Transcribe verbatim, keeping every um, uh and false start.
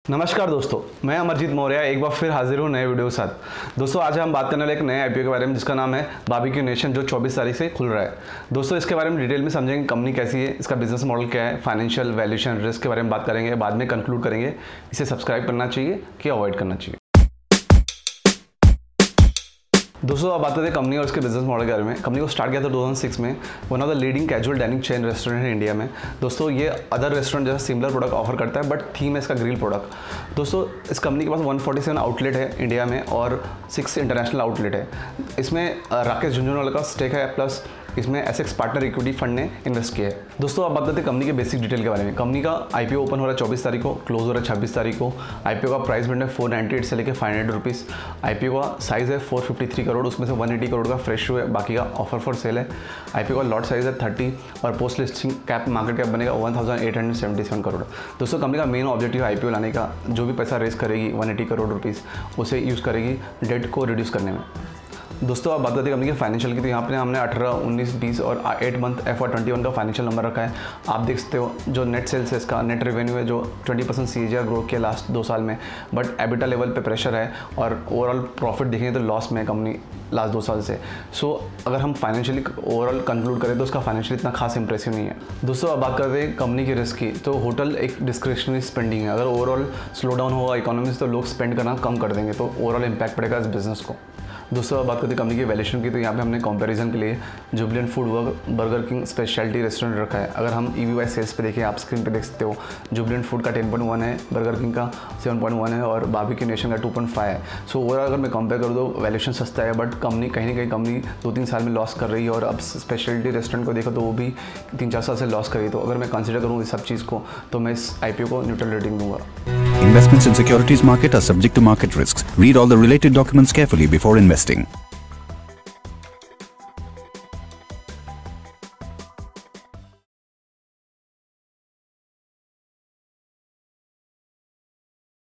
नमस्कार दोस्तों, मैं अमरजीत मौर्य एक बार फिर हाजिर हूँ नए वीडियो के साथ। दोस्तों आज हम बात करने वाले एक नए आईपीओ के बारे में जिसका नाम है बारबेक्यू नेशन, जो चौबीस तारीख से खुल रहा है। दोस्तों इसके बारे में डिटेल में समझेंगे, कंपनी कैसी है, इसका बिजनेस मॉडल क्या है, फाइनेंशियल वैल्यूएशन, रिस्क के बारे में बात करेंगे, बाद में कंक्लूड करेंगे इसे सब्सक्राइब करना चाहिए कि अवॉइड करना चाहिए। दोस्तों अब बात करते हैं कंपनी और उसके बिजनेस मॉडल के बारे में। कंपनी को स्टार्ट किया था दो हज़ार छह में, one of the leading casual dining chain restaurant है इंडिया में। दोस्तों ये अदर रेस्टोरेंट जैसा सिमिलर प्रोडक्ट ऑफर करता है, बट थीम है इसका ग्रिल प्रोडक्ट। दोस्तों इस कंपनी के पास एक सौ सैंतालीस आउटलेट है इंडिया में और सिक्स इंटरनेशनल आउटलेट है। इसमें राकेश झुंझुनवाला का स्टेक है, प्लस इसमें एसेक्स पार्टनर इक्विटी फंड ने इन्वेस्ट किया है। दोस्तों अब बात करते हैं कंपनी के बेसिक डिटेल के बारे में। कंपनी का आईपीओ ओपन हो रहा है चौबीस तारीख को, क्लोज हो रहा है छब्बीस तारीख को। आईपीओ का प्राइस बैंड है फोर नाइन्टी एट से लेकर फाइव हंड्रेड रुपीज़। आईपीओ का साइज़ है फोर फिफ्टी थ्री करोड़, उसमें से वन एटी करोड़ का फ्रेश शो है, बाकी का ऑफर फॉर सेल है। आईपीओ का लॉट साइज़ है थर्टी और post listing cap market cap बनेगा one thousand eight hundred seventy seven crore. दोस्तों कंपनी का मेन ऑब्जेक्टिव आईपीओ लाने का, जो भी पैसा रेस करेगी वन एटी करोड़ रुपीज़ उसे यूज़ करेगी डेट को रिड्यूस करने में। दोस्तों आप बात करते हैं कंपनी के फाइनेंशियल की, तो यहाँ पे हमने अठारह, उन्नीस, बीस और एट मंथ एफ और ट्वेंटी वन का फाइनेंशियल नंबर रखा है। आप देख सकते हो जो नेट सेल्स है, इसका नेट रेवेन्यू है जो twenty percent C A G R grow किया लास्ट दो साल में, बट एबिटा लेवल पे प्रेशर है और ओवरऑल प्रॉफिट देखेंगे तो लॉस में है कंपनी लास्ट दो साल से। सो so, अगर हम फाइनेंशियली ओवरऑल कंक्लूड करें तो उसका फाइनेंशियल इतना खास इंप्रेसिव नहीं है। दोस्तों अब बात करते हैं कंपनी की रिस्क की, तो होटल एक डिस्क्रिशनरी स्पेंडिंग है। अगर ओवरऑल स्लो डाउन होगा इकोनॉमी तो लोग स्पेंड करना कम कर देंगे, तो ओवरऑल इम्पैक्ट पड़ेगा इस बिजनेस को। दोस्तों अब बात करते हैं कंपनी की वैल्यूएशन की, तो यहाँ पे हमने कंपैरिजन के लिए Jubilant food work, Burger King speciality restaurant रखा है। अगर हम ई वी वाई सेल्स पे देखें, आप स्क्रीन पे देख सकते हो, जुबिलेंट फूड का टेन पॉइंट वन है, बर्गर किंग का सेवन पॉइंट वन है और बारबेक्यू नेशन का टू पॉइंट फाइव है। सो ओवरऑल अगर मैं कंपेयर करूँ तो वैल्यूएशन सस्ता है, बट कंपनी कहीं ना कहीं कंपनी दो तीन साल में लॉस कर रही है और अब स्पेशलिटी रेस्टोरेंट को देखो तो वो भी तीन चार साल से लॉस कर रही है। तो अगर मैं कंसिडर करूँ इस सब चीज़ को तो मैं इस आई पी ओ को न्यूट्रल रेटिंग दूंगा। Investments in securities market are subject to market risks. Read all the related documents carefully before investing.